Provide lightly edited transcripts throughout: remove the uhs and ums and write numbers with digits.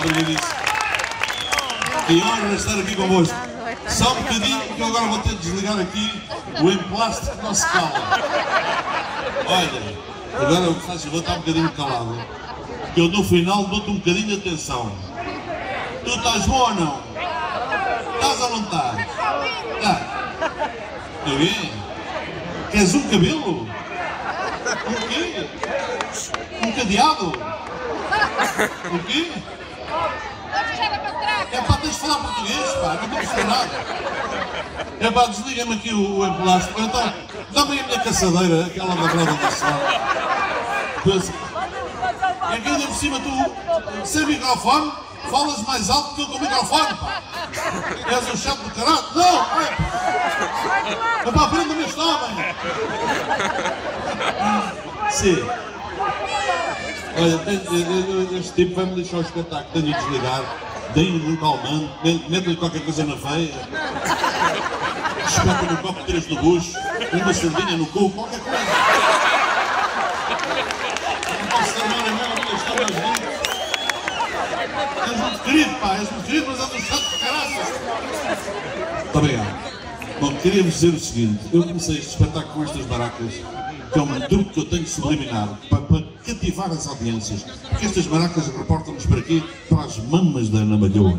Obrigadíssimo. Que honra estar aqui convosco. Só um bocadinho que eu agora vou ter de desligar aqui o emplástico que não se cala. Olha, agora eu faço, vou estar um bocadinho calado. Que eu no final dou-te um bocadinho de atenção. Tu estás bom ou não? Estás ou não estás? Estás. Está bem? Queres um cabelo? O quê? Um cadeado? O quê? É pá, tens de falar português, pá, não estou a perceber nada. É pá, desliga-me aqui o emplástico. Então, dá-me aí a minha caçadeira, aquela da roda da senhora. É que ainda por cima tu, sem microfone, falas mais alto que eu com o microfone, pá. És um chato do caralho. Não, é pá, prenda-me este homem. Sim. Olha, este tipo vai-me deixar o espetáculo, tenho de desligar. Deem-lhe um calmante, mete-lhe qualquer coisa na veia, espeta-lhe um copo de 3 no bucho, uma sardinha no cu, qualquer coisa. Não posso ter nada mesmo, amiga, estou mais lindo. És muito querido, pá, és muito querido, mas és um chato de caraças. Muito obrigado. Bom, queria-vos dizer o seguinte, eu comecei este espetáculo com estas baracas, que é um truque que eu tenho subliminar para cativar as audiências, porque estas maracas reportam-nos para aqui, para as mamas da Ana Malhoa.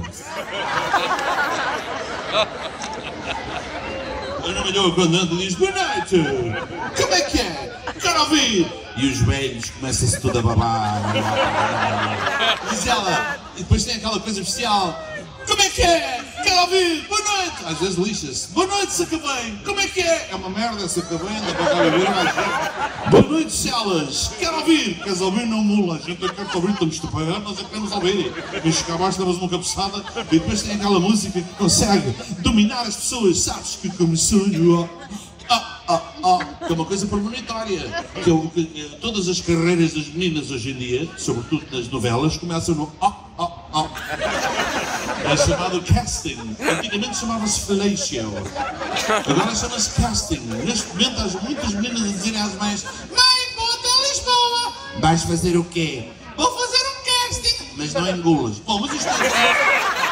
Ana Malhoa, quando anda, diz: boa noite, como é que é? Quero ouvir! E os velhos começam-se tudo a babar. Diz ela, e depois tem aquela coisa especial: como é que é? Quero ouvir! Boa noite! Às vezes lixa-se. Boa noite, Sacavém! Como é que é? É uma merda, Sacavém, anda para cá a beber, mas... Boa noite, Celas! Quero ouvir! Queres ouvir? Não mula. A gente quer te ouvir, estamos-te a pagar, nós é que queremos ouvir. E chegar abaixo, damos uma cabeçada e depois tem aquela música que consegue dominar as pessoas. Sabes que começou no... que é uma coisa premonitória. Todas as carreiras das meninas hoje em dia, sobretudo nas novelas, começam no É chamado casting. Antigamente chamava-se fellatio. Agora chama-se casting. Neste momento há muitas meninas a dizerem às mães: mãe, vou até Lisboa. Vais fazer o quê? Vou fazer um casting. Mas não engulas. Bom, mas isto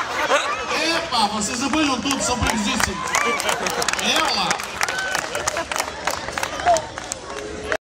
é pá, vocês apoiam tudo, são perigosíssimos. É lá.